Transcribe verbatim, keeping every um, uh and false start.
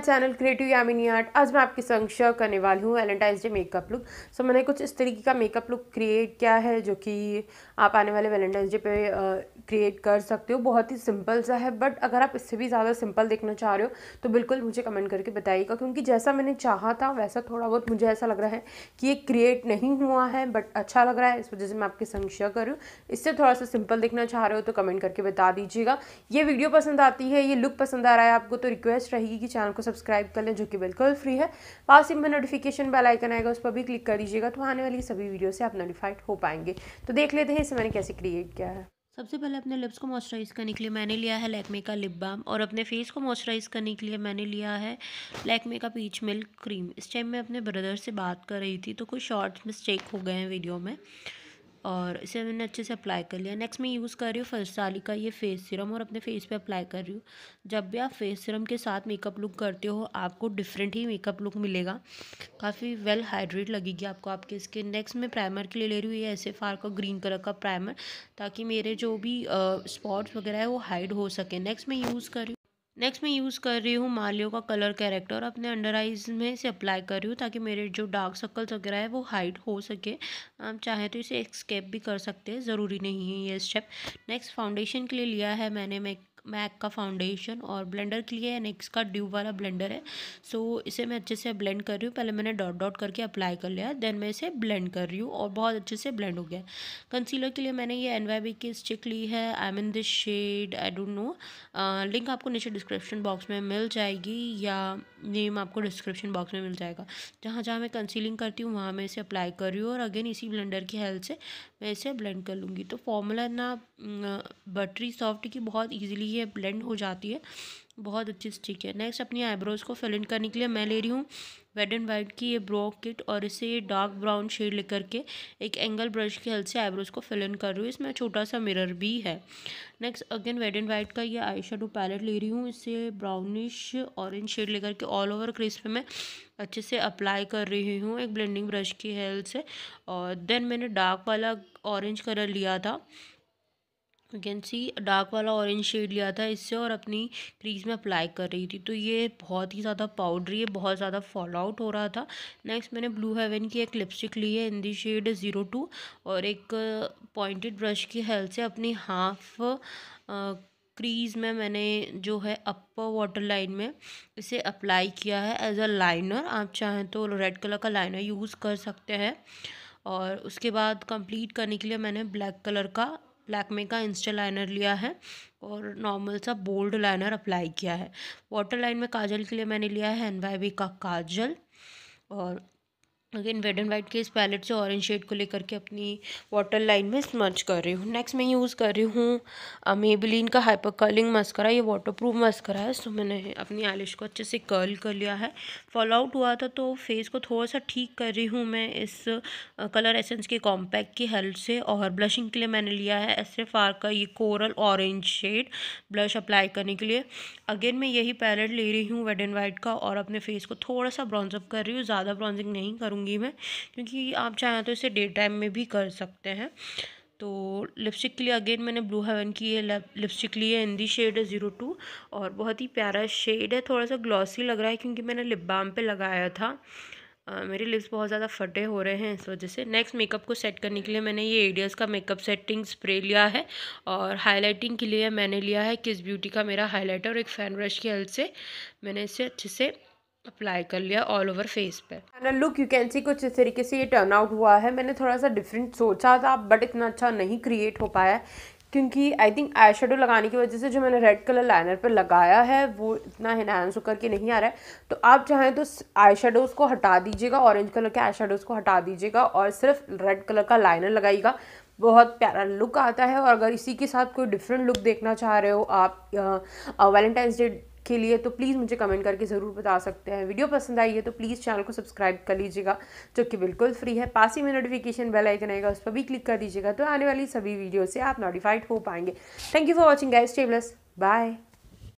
Channel creative Yamini art. आज मैं आपके संग शेयर करने वाली हूँ Valentine's Day makeup look. So मैंने कुछ इस तरीके का मेकअप लुक क्रिएट किया है जो कि आप आने वाले वैलेंटाइंस डे पे क्रिएट कर सकते हो। बहुत ही सिंपल सा है, बट अगर आप इससे भी ज़्यादा सिंपल देखना चाह रहे हो तो बिल्कुल मुझे कमेंट करके बताइएगा, क्योंकि जैसा मैंने चाहा था वैसा थोड़ा बहुत मुझे ऐसा लग रहा है कि ये क्रिएट नहीं हुआ है, बट अच्छा लग रहा है, इस वजह से मैं आपके संग शेयर कर रही हूँ। इससे थोड़ा सा सिंपल देखना चाह रहे हो तो कमेंट करके बता दीजिएगा। ये वीडियो पसंद आती है, ये लुक पसंद आ रहा है आपको, तो रिक्वेस्ट रहेगी कि चैनल को सब्सक्राइब कर लें, जो कि बिल्कुल फ्री है। पास ही में नोटिफिकेशन बेल आइकन आएगा, उस पर भी क्लिक कर दीजिएगा, तो आने वाली सभी वीडियो से आप नोटिफाइड हो पाएंगे। तो देख लेते हैं इसे मैंने कैसे क्रिएट किया है। सबसे पहले अपने लिप्स को मॉइस्चराइज़ करने के लिए मैंने लिया है लैक्मे का लिप बाम, और अपने फेस को मॉइस्चराइज़ करने के लिए मैंने लिया है लैक्मे का पीच मिल्क क्रीम। इस टाइम मैं अपने ब्रदर से बात कर रही थी तो कुछ शॉर्ट्स मिस्टेक हो गए हैं वीडियो में, और इसे मैंने अच्छे से अप्लाई कर लिया। नेक्स्ट मैं यूज़ कर रही हूँ फर्साली का ये फेस सीरम, और अपने फेस पे अप्लाई कर रही हूँ। जब भी आप फेस सीरम के साथ मेकअप लुक करते हो आपको डिफरेंट ही मेकअप लुक मिलेगा, काफ़ी वेल हाइड्रेट लगेगी आपको आपकी स्किन। नेक्स्ट मैं प्राइमर के लिए ले रही हूँ ये एस एफ आर का ग्रीन कलर का प्राइमर, ताकि मेरे जो भी स्पॉट्स वगैरह है वो हाइड हो सके। नेक्स्ट मैं यूज़ कर रही हूँ नेक्स्ट मैं यूज़ कर रही हूँ मालियो का कलर कैरेक्टर, अपने अंडर आइज़ में से अप्लाई कर रही हूँ ताकि मेरे जो डार्क सर्कल्स वगैरह है वो हाइड हो सके। आप चाहें तो इसे स्केप भी कर सकते हैं, ज़रूरी नहीं है ये स्टेप। नेक्स्ट फाउंडेशन के लिए लिया है मैंने मैक मैक का फाउंडेशन, और ब्लेंडर के लिए नेक्स्ट का ड्यू वाला ब्लेंडर है। सो इसे मैं अच्छे से ब्लेंड कर रही हूँ। पहले मैंने डॉट डॉट करके अप्लाई कर लिया, देन मैं इसे ब्लेंड कर रही हूँ और बहुत अच्छे से ब्लेंड हो गया। कंसीलर के लिए मैंने ये एन वाई बी की स्टिक ली है, I mean this shade, I don't know, link आपको नीचे डिस्क्रिप्शन बॉक्स में मिल जाएगी या नेम आपको डिस्क्रिप्शन बॉक्स में मिल जाएगा। जहाँ जहाँ मैं कंसीलिंग करती हूँ वहाँ मैं इसे अप्लाई कर रही हूँ, और अगेन इसी ब्लेंडर की हेल्प से मैं इसे ब्लेंड कर लूँगी। तो फॉर्मूला ना बटरी सॉफ्ट की बहुत ईजिली ये ब्लेंड हो जाती है, बहुत अच्छी स्टिक है। नेक्स्ट अपनी आईब्रोज़ को फिल इन करने के लिए मैं ले रही हूँ वेट एंड वाइट की ये ब्रो किट, और इसे डार्क ब्राउन शेड लेकर के एक एंगल ब्रश की हेल्प से आईब्रोज़ को फिल इन कर रही हूँ। इसमें छोटा सा मिरर भी है। Next again wet and white का ये आई शेडो पैलेट ले रही हूँ, इसे ब्राउनिश ऑरेंज शेड लेकर के ऑल ओवर क्रेस पे मैं अच्छे से अप्लाई कर रही हूँ एक ब्लेंडिंग ब्रश की हेल्प से। और देन मैंने डार्क वाला ऑरेंज कलर लिया था, यू कैन सी डार्क वाला ऑरेंज शेड लिया था इससे, और अपनी क्रीज में अप्लाई कर रही थी। तो ये बहुत ही ज़्यादा पाउडरी है, बहुत ज़्यादा फॉल आउट हो रहा था। नेक्स्ट मैंने ब्लू हेवन की एक लिपस्टिक ली है in the shade zero two, और एक पॉइंटेड ब्रश की हेल्प से अपनी हाफ क्रीज में मैंने जो है अपर वाटर लाइन में इसे अप्लाई किया है एज अ लाइनर। आप चाहें तो रेड कलर का लाइनर यूज़ कर सकते हैं। और उसके बाद कंप्लीट करने के लिए मैंने ब्लैक कलर का लैक्मे का इंस्टा लाइनर लिया है और नॉर्मल सा बोल्ड लाइनर अप्लाई किया है। वाटर लाइन में काजल के लिए मैंने लिया है एन वाई बी का काजल, और अगेन रेड एंड वाइट के इस पैलेट से ऑरेंज शेड को लेकर के अपनी वाटर लाइन में स्मच कर रही हूँ। नेक्स्ट मैं यूज़ कर रही हूँ मेबेलिन का हाइपर कर्लिंग मस्करा, ये वाटर प्रूफ मस्करा है। सो मैंने अपनी आईलैश को अच्छे से कर्ल कर लिया है। फॉल आउट हुआ था तो फेस को थोड़ा सा ठीक कर रही हूँ मैं इस कलर एसेंस के कॉम्पैक्ट की हेल्प से। और ब्लशिंग के लिए मैंने लिया है एस एफ आर का ये coral orange shade blush apply करने के लिए। अगेन मैं यही पैलेट ले रही हूँ रेड एंड वाइट का, और अपने फेस को थोड़ा सा ब्राउन्सअप कर रही हूँ। ज़्यादा ब्राउजिंग नहीं करूँगी मैं, क्योंकि आप चाहें तो इसे डे टाइम में भी कर सकते हैं। तो लिपस्टिक के लिए अगेन मैंने ब्लू हेवन की ये लिपस्टिक ली है in the shade zero two, और बहुत ही प्यारा शेड है, थोड़ा सा ग्लॉसी लग रहा है क्योंकि मैंने लिप बाम पे लगाया था। uh, मेरे लिप्स बहुत ज़्यादा फटे हो रहे हैं इस वजह से। नेक्स्ट मेकअप को सेट करने के लिए मैंने ये एडियस का मेकअप सेटिंग स्प्रे लिया है, और हाईलाइटिंग के लिए मैंने लिया है किस ब्यूटी का मेरा हाईलाइटर, और एक फैन ब्रश की हेल्प से मैंने इसे अच्छे से अप्लाई कर लिया ऑल ओवर फेस पे। Final look you can see कुछ इस तरीके से ये टर्न आउट हुआ है। मैंने थोड़ा सा डिफरेंट सोचा था, बट इतना अच्छा नहीं क्रिएट हो पाया, क्योंकि आई थिंक आई शेडो लगाने की वजह से जो मैंने रेड कलर लाइनर पर लगाया है वो इतना इनहांस होकर के नहीं आ रहा है। तो आप चाहें तो आई शेडोज़ को हटा दीजिएगा, ऑरेंज कलर के आई शेडोज़ को हटा दीजिएगा और सिर्फ रेड कलर का लाइनर लगाइएगा, बहुत प्यारा लुक आता है। और अगर इसी के साथ कोई डिफरेंट लुक देखना चाह रहे हो आप वैलेंटाइंस डे के लिए, तो प्लीज़ मुझे कमेंट करके ज़रूर बता सकते हैं। वीडियो पसंद आई है तो प्लीज़ चैनल को सब्सक्राइब कर लीजिएगा, जो कि बिल्कुल फ्री है। पास ही में नोटिफिकेशन बेल आइकन आएगा, उस पर भी क्लिक कर दीजिएगा, तो आने वाली सभी वीडियो से आप नोटिफाइड हो पाएंगे। Thank you for watching guys, stay blessed, bye.